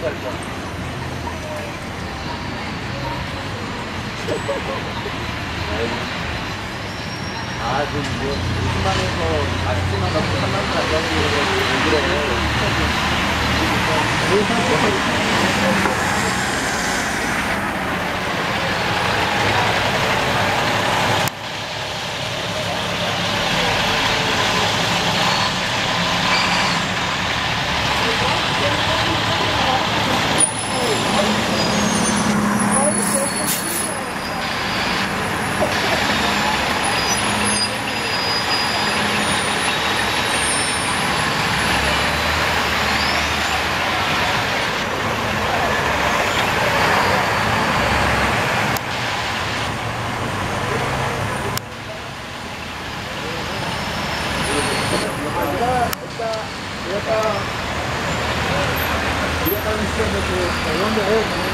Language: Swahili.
아, 그, 뭐, 50만에서 40만 넘고 3만 가져가고 왜 그래. Dia akan bisa berjalan